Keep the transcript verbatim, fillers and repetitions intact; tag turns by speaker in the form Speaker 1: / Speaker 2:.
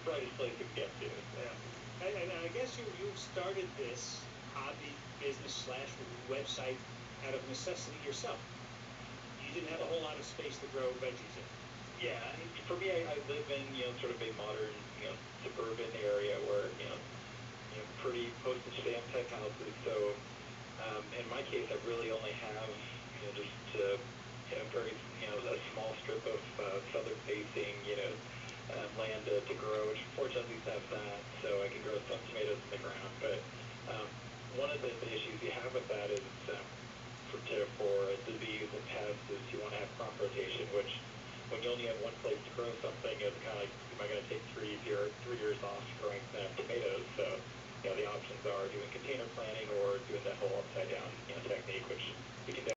Speaker 1: brightest place to get to.
Speaker 2: Yeah. And, and I guess you, you started this hobby, business slash website out of necessity yourself. You didn't have a whole lot of space to grow veggies in.
Speaker 1: Yeah, I mean, for me, I, I live in, you know, sort of a modern, you know, suburban area where, you know, you know pretty postage stamp type houses. So, um, in my case, I really only have, you know, just uh, you know, very, you know, a small strip of uh, southern-facing, you know, um, land to, to grow, which fortunately have that, so I can grow some tomatoes in the ground. But um, one of the, the issues you have with that is um, for, to, for a disease and pests is you want to have crop rotation, which when you only have one place to grow something, it's kind of like, am I going to take three, year, three years off growing uh, tomatoes? So, you know, the options are doing container planting or doing that whole upside down, you know, technique, which you can